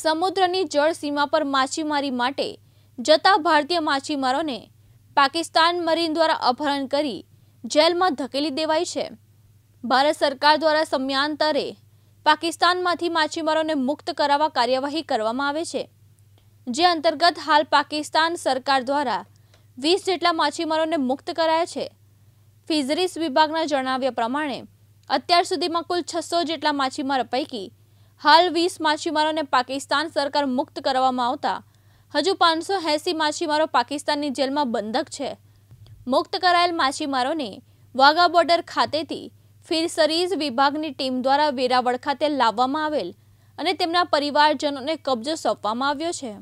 समुद्रनी जળ सीमा पर माछीमारी माटे जता भारतीय माछीमारोने पाकिस्तान मरीन द्वारा अपहरण करी जेल में धकेली देवाई छे। भारत सरकार द्वारा समयांतरे पाकिस्तानमांथी माछीमारोने मुक्त करावा कार्यवाही करवामां आवे छे, जे अंतर्गत हाल पाकिस्तान सरकार द्वारा 20 जेटला माछीमारोने मुक्त कराया छे। फिशरीज विभागना जणाव्या प्रमाणे अत्यार सुधीमां कुल 600 जेटला माछीमारो पैकी हाल 20 माछीमारोने पाकिस्तान सरकार मुक्त करवामां आवता हजू 580 माछीमारो पाकिस्ताननी जेलमां बंधक छे। मुक्त कराયેલ माछीमारोने वाघा बॉर्डर खातेथी फिशरीज विभागनी टीम द्वारा वेरावळ खाते लाववामां आवेल अने तेमना परिवारजनोने कब्जो सोंपवामां આવ્યો છે।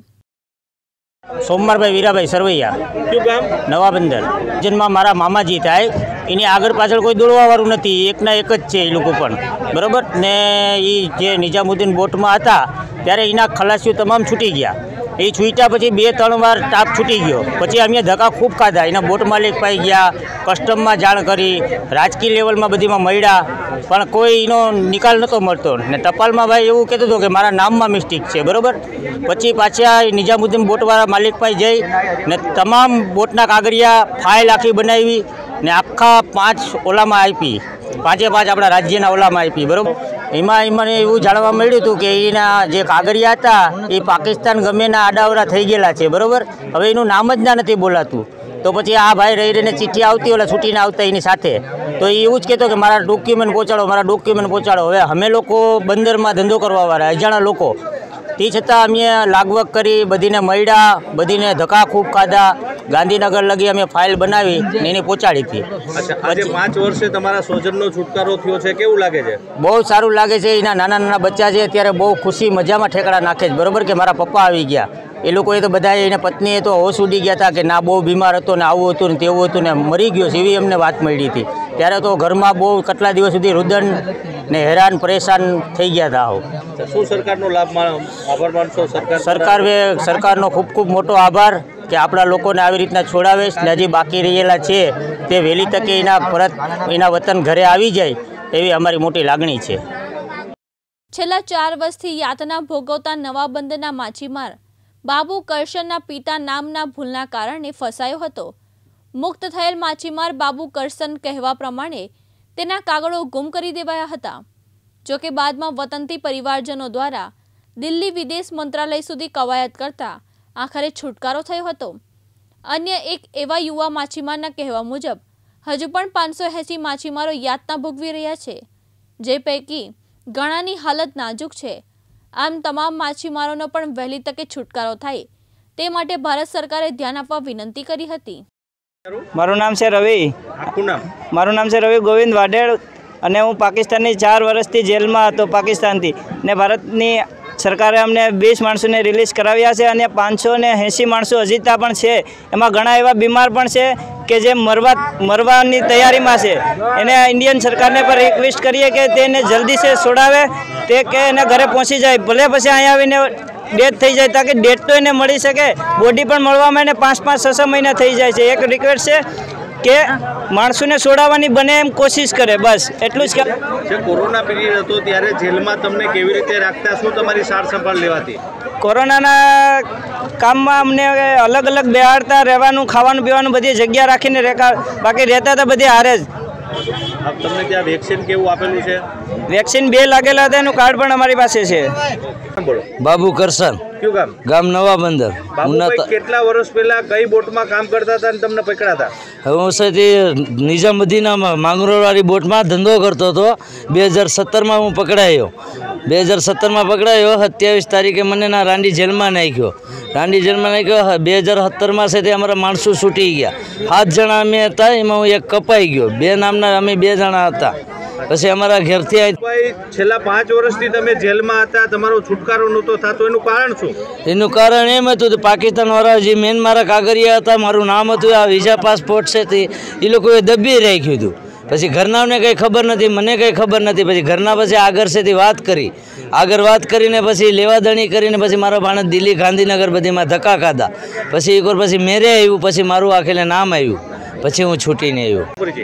सोमवारभाई वीराभाई सरवैया, क्यों गाम नवा बंदर। जन्म मारा मामाजी थाय, एनी आगळ पाछळ कोई दौड़वावाळुं नथी, एकना एक ज छे ए लोको पण बरोबर ने। ई जे निजामुद्दीन बोटमां हता त्यारे एना खलासीओ तमाम छूटी गया। ए छूट्या पछी 2-3 वार टाप छूटी गयो, पछी अमे धक्का खूब खाधा। एना बोट मालिक पाई गया, कस्टम में जाण करी, राजकीय लेवल में बधी में मळ्या पण कोई एनो निकाल नतो मळतो ने। टपाल में भाई एवुं कहेतो के मारा नाम में मिस्टेक छे बरोबर। पछी पाछा निजामुद्दीन बोटवाळा मालिक पाई जई ने तमाम बोटना कागळिया फाइल आखी बनावी ने आखा 5 ओलामां आपी, 5 आपणा राज्यना ओलामां आपी बरोबर। एमां मने एवुं जाणवा मळ्युं हतुं के एना जे कागळिया हता ए पाकिस्तान गमेना आडावड़ा थई गेला छे बरोबर। हवे एनुं नाम ज ना नथी बोलातुं, तो पछी आ भाई रही रहीने चिठ्ठी आवती ओला छूटीने आवता एनी साथे, तो एवुं ज कहेतो के मारा डॉक्यूमेंट पहोंचाडो, मारा डॉक्यूमेंट पहोंचाडो। हवे अमे लोको बंदरमां धंधो करवावाळा अजाणा लोको ती छतां अमे लागवग करी, बधीने मळ्या, बधीने धक्का खूब खाधा। गांधीनगर लगी अमे फाइल बनावी ने एने पहोंचाडी थी। अच्छा, आज 5 वर्षे तमारा स्वजननो छुटकारो थयो छे, केवुं लागे छे? बहुत सारूं लागे छे। एना नाना नाना बच्चा छे त्यारे बहु खुशी मजामां ठेकड़ा नाखे छे बरोबर के मारा पप्पा आवी गया। ए लोकोए तो बधाए एने पत्नीए तो होश उडी गया था कि ना बहु बीमार हतो ने आवुं हतुं ने तेवुं हतुं ने मरी गयो छे एवी अमने वात मळी थी। त्यारे तो घरमां बहु કેટલા દિવસ સુધી रुदन ने हैरान परेशान थई गया था। શું સરકારનો લાભ આભાર માનશો? સરકારનો ખૂબ ખૂબ મોટો આભાર કે આપણા લોકોને આવી રીતના છોડાવે ને હજી બાકી રહેલા છે તે વહેલી તકે એના પરત એના વતન ઘરે આવી જાય એવી અમારી મોટી લાગણી છે। છેલ્લા 4 વર્ષથી યાતના ભોગવતા નવા બંદરના માછીમાર બાબુ કરશનના પિતા નામના ભૂલના કારણે ફસાયો હતો। મુક્ત થયેલ માછીમાર બાબુ કરશન કહેવા પ્રમાણે તેના કાગળો ગુમ કરી દેવાયા હતા, જો કે બાદમાં વતનથી પરિવારજનો દ્વારા દિલ્હી વિદેશ મંત્રાલય સુધી કવાયત કરતા આખરે છુટકારો થયો હતો। અન્ય એક એવા યુવા માછીમારના કહેવા મુજબ હજુ પણ 580 માછીમારો યાતના ભોગવી રહ્યા છે, જે પૈકી ઘણાની હાલત નાજુક છે। આમ તમામ માછીમારોનો પણ વહેલી તકે છુટકારો થાય તે માટે ભારત સરકારે ध्यान આપવા વિનંતી કરી હતી। મારું નામ છે રવિ। આખું નામ? મારું નામ છે રવિ ગોવિંદ વાઢેર અને હું પાકિસ્તાનની 4 વર્ષથી જેલમાં હતો પાકિસ્તાનથી ને ભારતની સરકારે અમને 20 માણસોને રિલીઝ કરાવ્યા છે અને 580 માણસો હજીતા પણ છે। એમાં ઘણા એવા બીમાર પણ છે કે જે મરવાની તૈયારીમાં છે। એને ઇન્ડિયન સરકારને પર રિક્વેસ્ટ કરીએ કે તેને જલ્દી से છોડાવે, તે કે એને ઘરે પહોંચી જાય, ભલે પછી અહીંયા આવીને डेथ थी जाए ताकि डेथ तो इन्हें मળી सके, बॉडी पण मळवामां એને 5-6 महीना थी जाए छे। एक रिक्वेस्ट है कि माणसोने छोड़ावानी बने एम कोशिश करे, बस एटलुं ज। जे कोरोना पीरियड हतो त्यारे जेलमां तमने केवी रीते राखता, शुं तमारी सार संभाळ लेवाती? कोरोनाना काममां अमने अलग अलग बेहाडता, रहेवानुं खावानुं पीवानुं बधी जग्या राखीने बाकी रहता तो बधी हारे ज। अब तमने क्या वेक्सिन केवुं आपेलुं छे? वेक्सिन 2 लागेला हता, एनुं कार्ड पण अमारी पासे छे। बोलो। बाबू करसन, क्यों गाम? गाम नवा बंदर। बाबू કેટલા વર્ષ પહેલા કઈ બોટમાં કામ કરતા હતા અને તમને પકડાતા? હું સતી નિઝામુદ્દીનમાં માંગરોળવાળી બોટમાં ધંધો કરતો હતો। 2017માં હું પકડાયો। 2017માં પકડાયો, 27 તારીખે મને ના રાંડી જેલમાં નાખ્યો। 2017માં છે તે અમારા માણસો છૂટી ગયા। 7 જણા અમે હતા, એમાં હું એક કપાઈ ગયો। 2 નામના અમે 2 જણા હતા। પછી અમારા ઘરથી ભાઈ છેલ્લા 5 વર્ષથી તમે જેલમાં હતા, તમારો છુટકારો નહોતો થતો, એનું કારણ શું? એનું કારણ એમ હતું કે પાકિસ્તાનવાળા જે મેન મારા કાગળિયા હતા, મારું નામ હતું, આ વિઝા પાસપોર્ટ છે તે એ લોકોએ દબી રાખ્યું હતું। પછી ઘરનાઓને કંઈ ખબર નથી, મને કંઈ ખબર નથી। પછી ઘરના પછી આગળ છે તે વાત કરી, આગળ વાત કરીને પછી લેવાદણી કરીને પછી મારો ભાણેજ દિલ્હી ગાંધીનગર બધીમાં ધક્કા ખાધા। પછી એકવાર પછી મેરે આવ્યું, પછી મારું આખેલે નામ આવ્યું, પછી હું છૂટીને આવ્યો।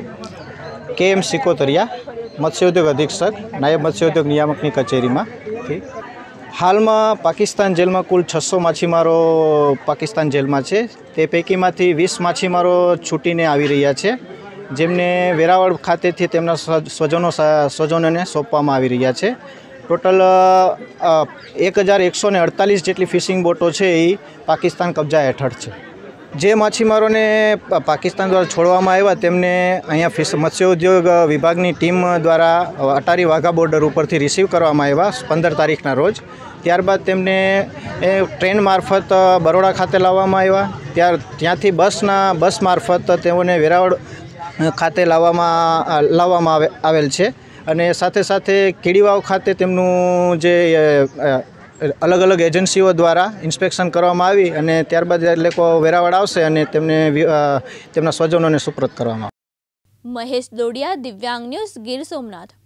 KM સિકોતરિયા, मत्स्य उद्योग अधीक्षक, नायब मत्स्य उद्योग नियामक की कचेरी में थी। હાલમાં પાકિસ્તાન જેલમાં કુલ 600 માછીમારો પાકિસ્તાન જેલમાં છે। તે પૈકીમાંથી 20 માછીમારો છૂટીને આવી રહ્યા છે, જેમને વેરાવળ ખાતેથી તેમના સ્વજનોને સોંપવામાં આવી રહ્યા છે। ટોટલ 1148 જેટલી ફિશિંગ બોટો છે એ પાકિસ્તાન કબજા હેઠળ છે। જે માછીમારોને પાકિસ્તાન દ્વારા છોડવામાં આવ્યા તેમને અહીંયા મત્સ્ય ઉદ્યોગ વિભાગની ટીમ દ્વારા અટારી વાઘા બોર્ડર ઉપરથી રિસીવ કરવામાં આવ્યા 15 તારીખના રોજ। ત્યારબાદ તેમને ટ્રેન મારફત બરોડા ખાતે લાવવામાં આવ્યા। ત્યાંથી બસ મારફત તેઓને વેરાવળ ખાતે લાવવામાં આવેલ છે અને સાથે સાથે કીડીવાવ ખાતે તેમનું જે અલગ અલગ એજન્સીઓ દ્વારા ઇન્સ્પેક્શન કરવામાં આવી અને ત્યારબાદ એ લોકો વેરાવળ આવશે અને તેમને તેમના સ્વજનોને સુપ્રત કરવામાં આવશે। મહેશ દોડિયા, દિવ્યાંગ ન્યૂઝ, ગીર સોમનાથ।